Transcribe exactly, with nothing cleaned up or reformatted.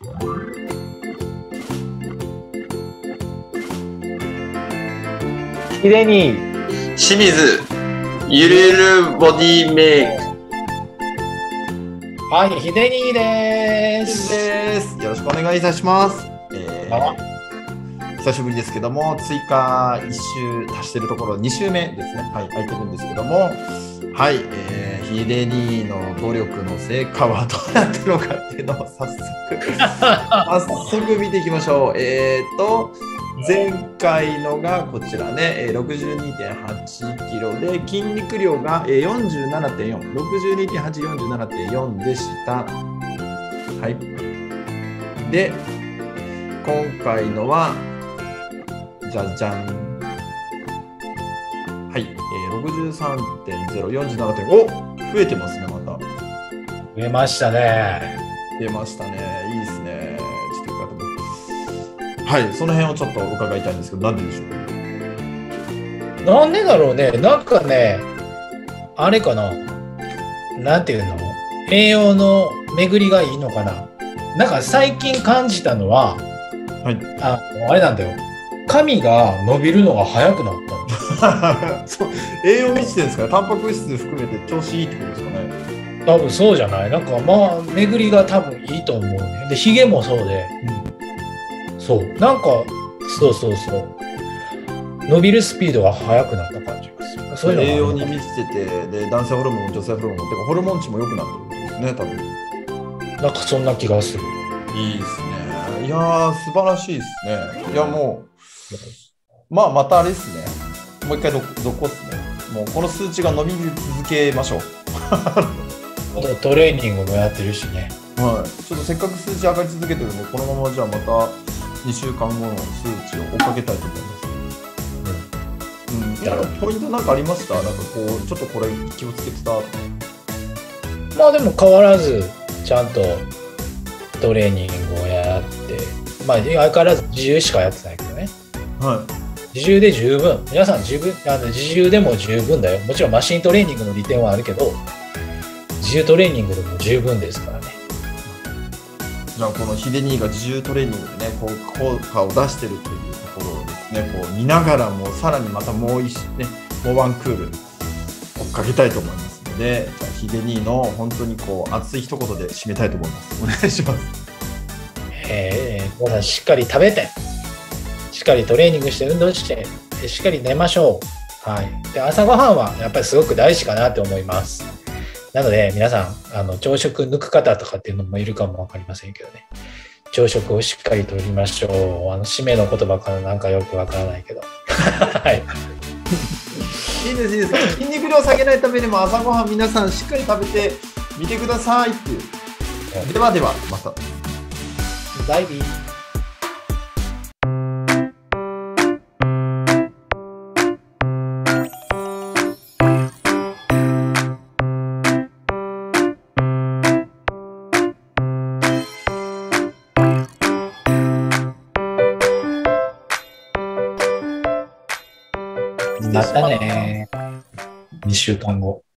ひでに清水ゆるゆるボディメイク。 はい、ひでにでですす。 です。よろしくお願いいたします。えあー、久しぶりですけども、追加いっ週足してるところに週目ですね。はい、空いてるんですけども、はい、えー、ヒデニーの努力の成果はどうなってるのかっていうのを早速、早速見ていきましょう。えーと、前回のがこちらね、えー ろくじゅうにてんはちキロで筋肉量がえー よんじゅうななてんよん、ろくじゅうにてんはち、よんじゅうななてんよんでした。はい。で、今回のは、じゃじゃん。はい、えー、ろくじゅうさんてんゼロ、よんじゅうななてんご、お、増えてますね、また。 増えましたね。 出ましたね。いいですね。ちょっとよかった。はい、その辺をちょっと伺いたいんですけど、なんででしょうか。 なんでだろうね。なんかね、あれかな。なんていうの？栄養の巡りがいいのかな。なんか最近感じたのは、 はい。 あ、あれなんだよ。髪が伸びるのが早くなったの。 そう、栄養満ちてるんですから、タンパク質含めて調子いいってことですかね。 多分そうじゃない？なんかまあ、巡りが多分いいと思うね。で、ヒゲもそうで。そう。なんか、そうそうそう。伸びるスピードが速くなった感じがする。そういうのがある栄養のかな。 に満ちてて、で男性ホルモン、女性ホルモン、てかホルモン値も良くなってるってことですね、多分。 なんかそんな気がする。 いいですね。いやー、素晴らしいですね。いや、もう、まあ、またあれですね。もう一回ど、どこっすね。もうこの数値が伸び続けましょう。 あとトレーニングもやってるしね。 はい。ちょっとせっかく数値上がり続けてるんで、このままじゃあまたにしゅうかんごの数値を追っかけたいと思います。うん。 だろうポイントなんかありました？なんかこう、ちょっとこれ気をつけてたとか。 まあでも変わらず、ちゃんとトレーニングをやって、まあ相変わらず自重しかやってないけどね。 は自重で十分。皆さん自分、あの自重でも十分だよ。もちろんマシントレーニングの利点はあるけど、自重トレーニングでも十分ですからね。 い。じゃあこのヒデニーが自重トレーニングでね、こう効果を出してるというところをですね、こう見ながらもさらにまたもう一ね、もうワンクール追っかけたいと思いますので、じゃあヒデニーの本当にこう熱い一言で締めたいと思います。お願いします。 えー、皆さんしっかり食べて、しっかりトレーニングして運動して、でしっかり寝ましょう。はい。で、朝ごはんはやっぱりすごく大事かなと思います。なので皆さん、あの朝食抜く方とかっていうのもいるかもわかりませんけどね。朝食をしっかりとりましょう。あの締めの言葉からなんかよくわからないけど。はい。 いいです、いいです。筋肉量を下げないためにも朝ごはん皆さんしっかり食べてみてくださいっていう。ではでは、また。 バイビー。またね。にしゅうかんご。